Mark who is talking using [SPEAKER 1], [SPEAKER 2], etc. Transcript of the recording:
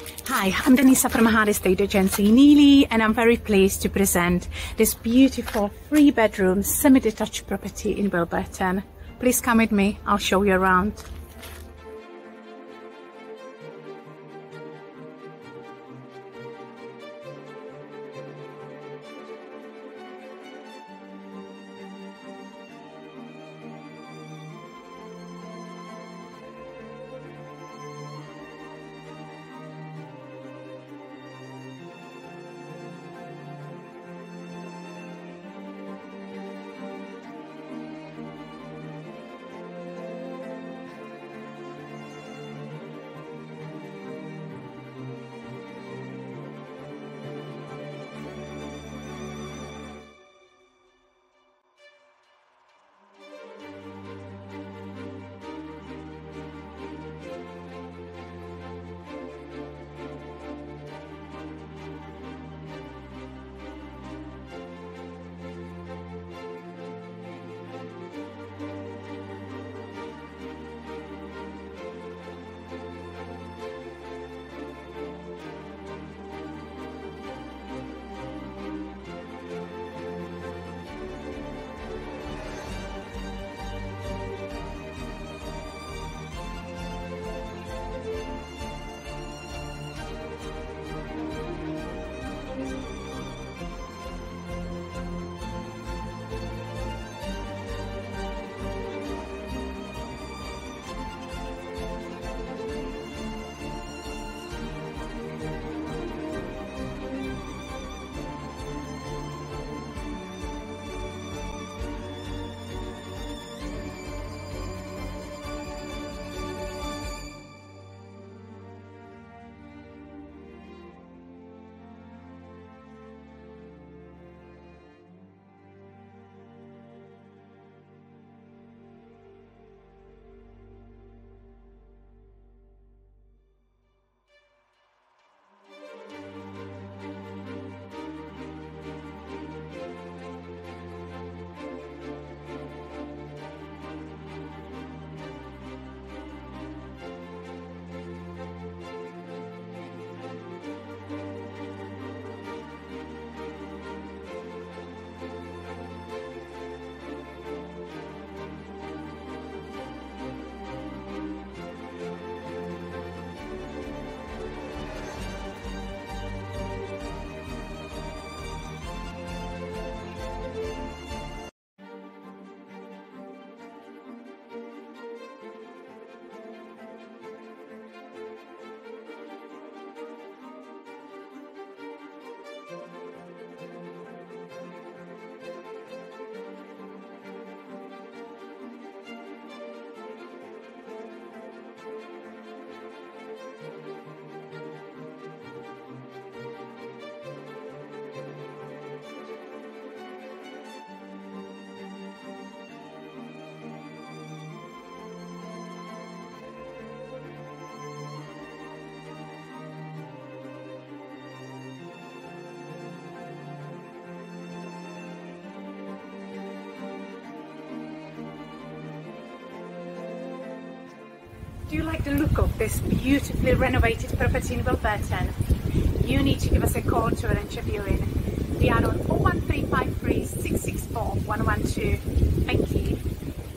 [SPEAKER 1] Hi, I'm Denisa from HAART Estate Agency in Ely, and I'm very pleased to present this beautiful 3-bedroom semi-detached property in Wilburton. Please come with me, I'll show you around. Do you like the look of this beautifully renovated property in Wilburton? You need to give us a call to arrange a viewing. We are on 01353 664 112. Thank you.